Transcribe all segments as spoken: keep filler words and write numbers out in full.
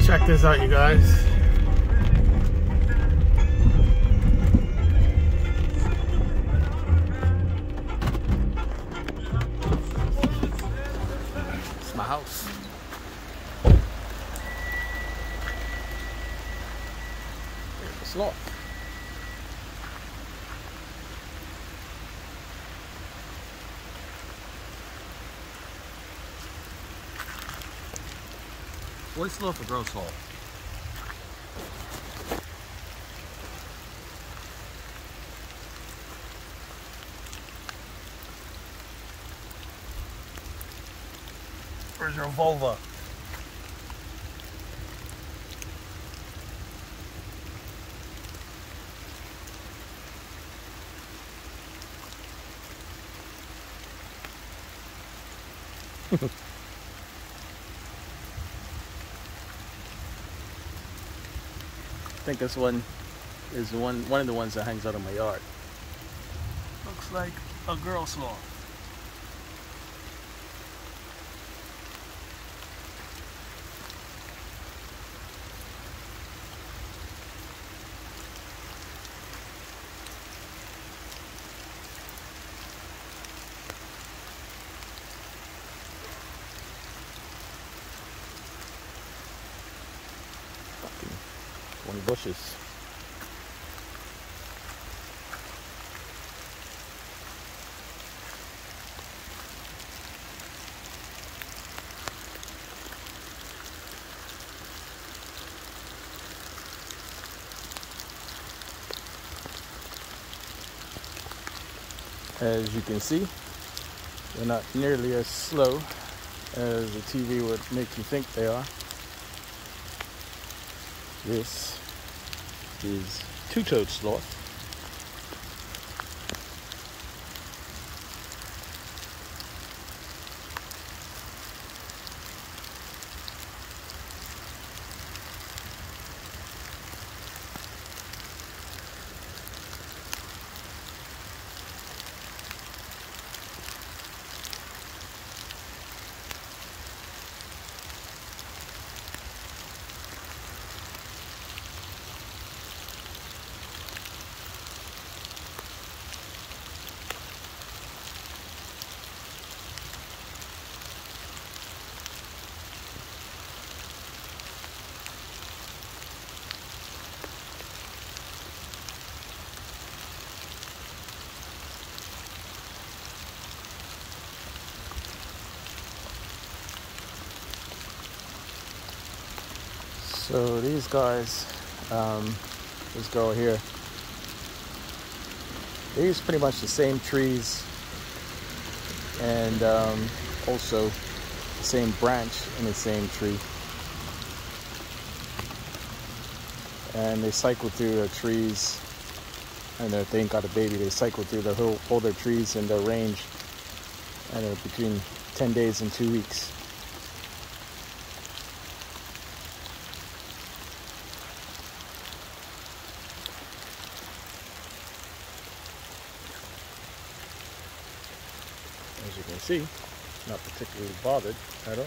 Check this out, you guys. It's my house. There's the sloth. Boy sloth or girl sloth? Where's your vulva? I think this one is the one one of the ones that hangs out in my yard. Looks like a girl sloth. twenty bushes. As you can see, they're not nearly as slow as the T V would make you think they are. This is two-toed sloth. So these guys, um, this girl here, they use pretty much the same trees and um, also the same branch in the same tree. And they cycle through the trees, and if they ain't got a baby, they cycle through the whole, all their trees in their range, and they're between ten days and two weeks. As you can see, not particularly bothered at all.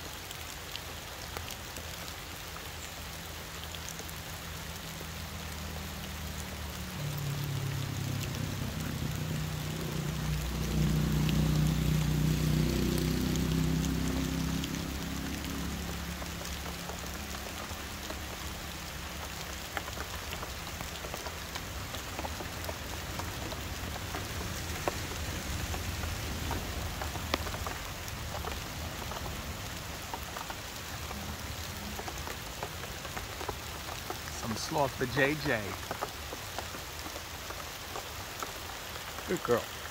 Some sloth for J J. Good girl.